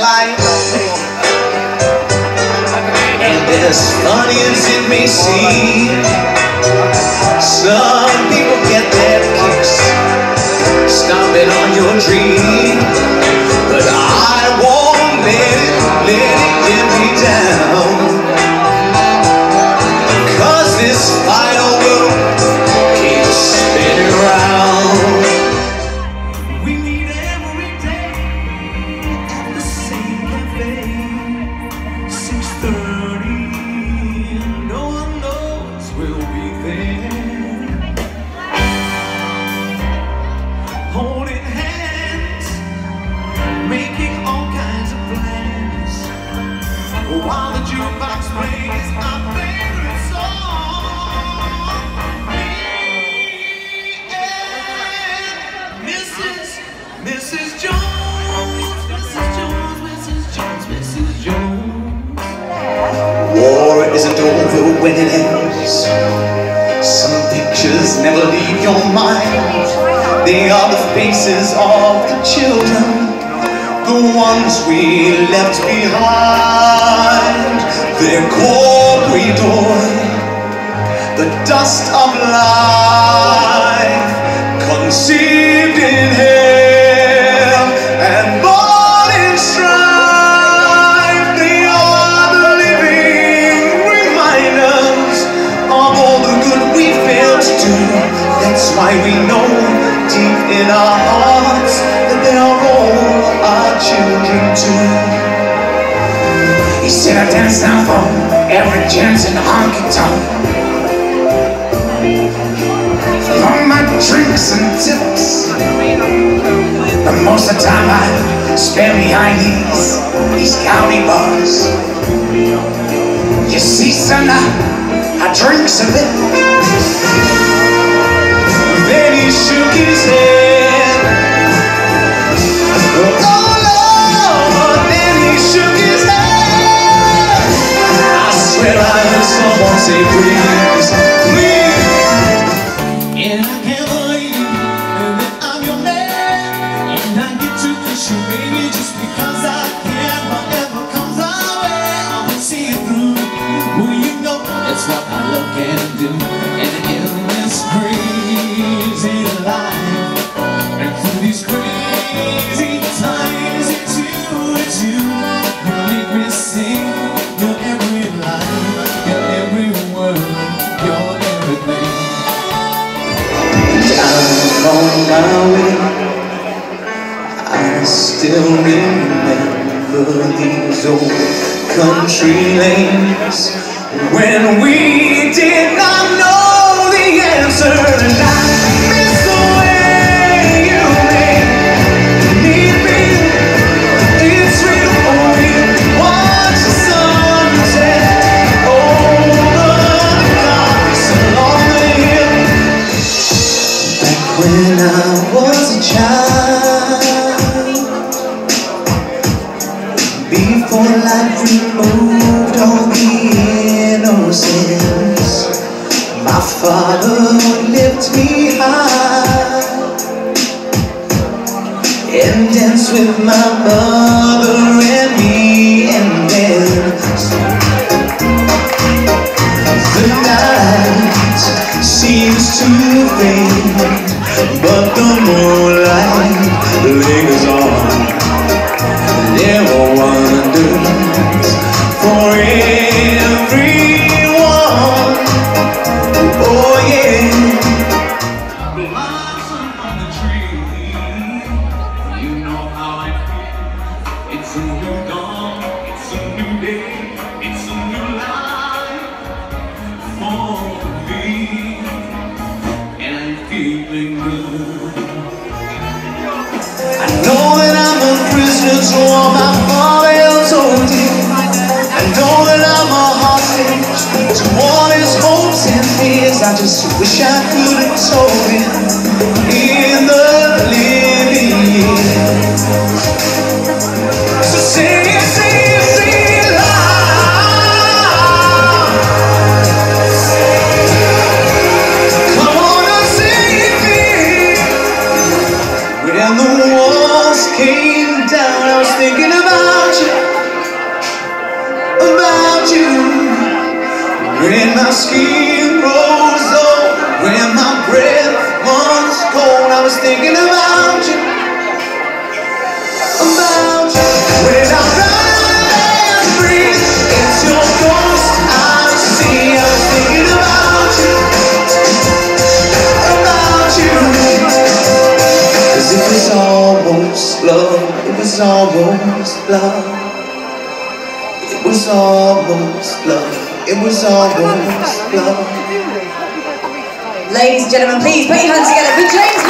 life. And as funny as it may seem, some people get their kicks stomping on your dream. But I won't let it get me down, 'cause this final world keeps spinning round. We meet every day at the same cafe, 6:30, and no one knows we'll be there, holding hands, making all kinds of plans, while the jukebox plays our favorite song. Me and Mrs. Jones, Mrs. Jones, Mrs. Jones, Mrs. Jones. War isn't over when it ends. Some pictures never leave your mind. They are the faces of the children, the ones we left behind. They're corridor, the dust of life, conceived in hell and born in strife. They are the living reminders of all the good we failed to do. That's why we know deep in our hearts that they are all our children too. He said I dance now for every chance in honky-tonk, for my drinks and tips. But most of the time I spend behind these county bars. You see, son, I drink a bit. Then he shook his head. Oh Lord, then he shook his head. I swear I heard someone say, please, please. And I can't believe that I'm your man, and I get to kiss you, baby, just because I can. Whatever comes our way, I will see it through. Well, you know that's what I love can do. And in this crazy life, and through these crazy times, it's you who make me sing. Your every line, your every word, your everything. I'm on my way. I still remember these old country lanes when we did not know the answer. And I miss the way you need me. It's real for me. Watch the sunset over the cliffs along the hill. Back when I was a child, before life removed all the innocence, my father would lift me high and dance with my mother and me, and then the night seems to fade, but the moonlight lingers on. Never wonders for everyone. Oh yeah. Blossom on the tree, you know how I feel. It's a new dawn, it's a new day, it's a new life for me, and I'm feeling good. I know that I'm a prisoner to all my father told you. I know that I'm a hostage to all his hopes and fears. I just wish I could have told him in the living years. So say it loud. Come on and sing it. When the walls came down, I was thinking about skin grows old, when my breath runs cold, I was thinking about you, when I run and breathe, it's your ghost I see. I was thinking about you, 'cause it was almost love, it was almost love, it was almost love, it was almost love. Ladies and gentlemen, please put your hands together for James.